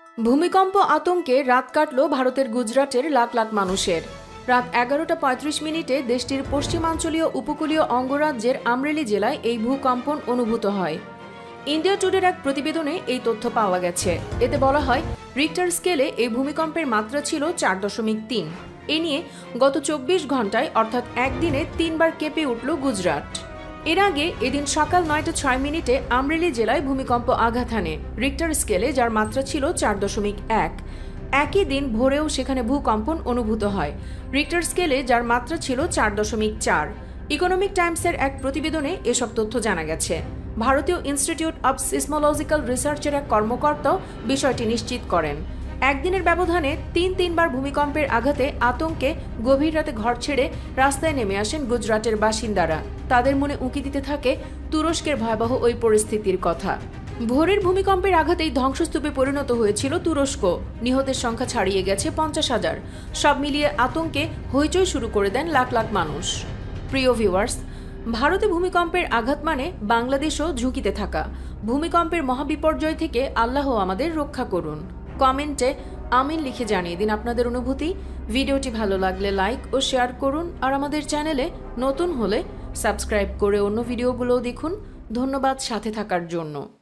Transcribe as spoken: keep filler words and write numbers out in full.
ভূমিকম্প আতঙ্কে রাত কাটল ভারতের গুজরাটের লাখ লাখ মানুষের। রাত এগারোটা পঁয়ত্রিশ মিনিটে দেশটির পশ্চিমাঞ্চলীয় উপকূলীয় অঙ্গরাজ্যের আমরেলি জেলায় এই ভূকম্পন অনুভূত হয়। ইন্ডিয়া টুডের এক প্রতিবেদনে এই তথ্য পাওয়া গেছে। এতে বলা হয়, রিক্টার স্কেলে এই ভূমিকম্পের মাত্রা ছিল চার দশমিক তিন। এ নিয়ে গত চব্বিশ ঘন্টায় অর্থাৎ একদিনে তিনবার কেঁপে উঠল গুজরাট। এর আগে এদিন সকাল নয়টা ছয় মিনিটে আমরেলি জেলায় ভূমিকম্প আঘাত হানে রিক্টার স্কেলে, যার মাত্রা ছিল চার দশমিক এক। একই দিন ভোরেও সেখানে ভূকম্পন অনুভূত হয় রিক্টার স্কেলে, যার মাত্রা ছিল চার দশমিক চার। ইকোনমিক টাইমসের এক প্রতিবেদনে এসব তথ্য জানা গেছে। ভারতীয় ইনস্টিটিউট অব সিসমোলজিক্যাল রিসার্চের এক কর্মকর্তাও বিষয়টি নিশ্চিত করেন। একদিনের ব্যবধানে তিন তিনবার ভূমিকম্পের আঘাতে আতঙ্কে গভীর রাতে ঘর ছেড়ে রাস্তায় নেমে আসেন গুজরাটের বাসিন্দারা। তাদের মনে উঁকি দিতে থাকে তুরস্কের ভয়াবহ ওই পরিস্থিতির কথা। ভোরের ভূমিকম্পের আঘাতেই ধ্বংসস্তূপে পরিণত হয়েছিল তুরস্ক। নিহতের সংখ্যা ছাড়িয়ে গেছে পঞ্চাশ হাজার। সব মিলিয়ে আতঙ্কে হইচই শুরু করে দেন লাখ লাখ মানুষ। প্রিয় ভিউয়ার্স, ভারতে ভূমিকম্পের আঘাত মানে বাংলাদেশও ঝুঁকিতে থাকা। ভূমিকম্পের মহাবিপর্যয় থেকে আল্লাহ আমাদের রক্ষা করুন। কমেন্টে আমিন লিখে জানিয়ে দিন আপনাদের অনুভূতি। ভিডিওটি ভালো লাগলে লাইক ও শেয়ার করুন, আর আমাদের চ্যানেলে নতুন হলে সাবস্ক্রাইব করে অন্য ভিডিওগুলোও দেখুন। ধন্যবাদ সাথে থাকার জন্য।